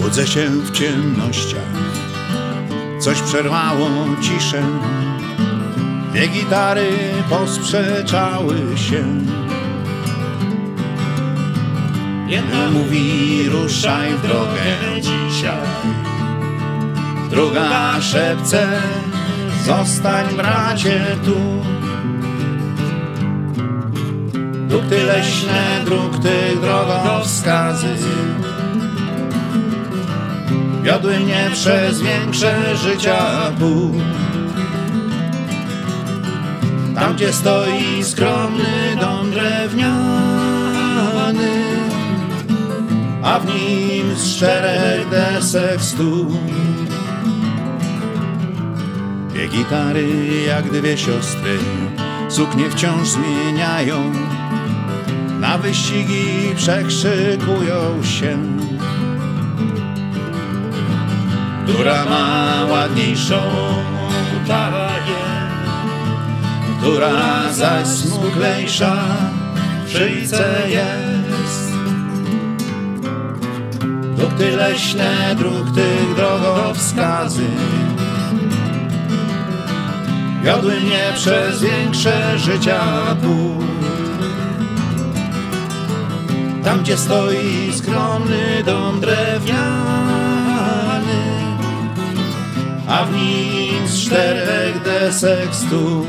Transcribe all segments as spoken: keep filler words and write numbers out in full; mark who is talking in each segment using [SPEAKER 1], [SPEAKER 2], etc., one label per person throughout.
[SPEAKER 1] Budzę się w ciemnościach, coś przerwało ciszę. Dwie gitary posprzeczały się. Jedna mówi ruszaj w drogę dzisiaj, druga szepce zostań bracie tu. Dukty leśne, dróg tych drogowskazy wiodły mnie przez większe życia pół. Tam gdzie stoi skromny dom drewniany, a w nim z czterech desek stół. Dwie gitary jak dwie siostry suknie wciąż zmieniają, na wyścigi przekrzykują się. Która ma ładniejszą talię, która zaś smuklejsza w szyjce jest. Dukty leśne, dróg tych drogowskazy wiodły mnie przez większe życia pół. Tam gdzie stoi skromny dom drewniany, a w nim z czterech desek stół.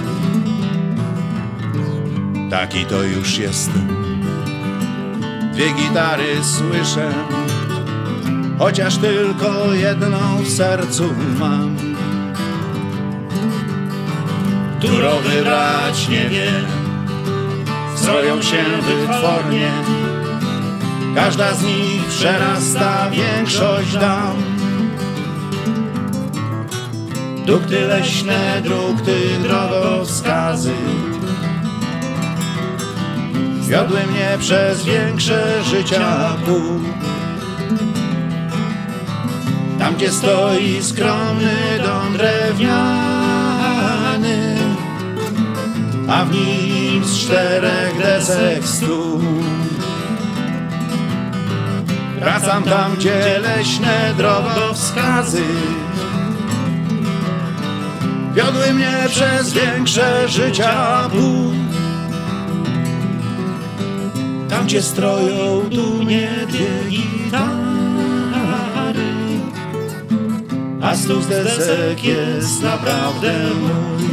[SPEAKER 1] Taki to już jestem. Dwie gitary słyszę, chociaż tylko jedną w sercu mam. Którą wybrać nie wiem, stroją się wytwornie, każda z nich przerasta większość dam. Dukty leśne, dróg tych drogowskazy wiodły mnie przez większe życia pół. Tam gdzie stoi skromny dom drewniany, a w nim z czterech desek stół. Wracam tam gdzie leśne drogowskazy wiodły mnie przez większe życia pół. Tam gdzie stroją dumnie dwie gitary, a stół z desek jest naprawdę mój.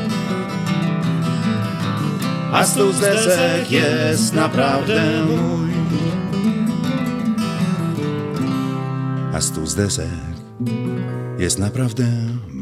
[SPEAKER 1] A stół z desek jest naprawdę mój. A stół z desek jest naprawdę mój.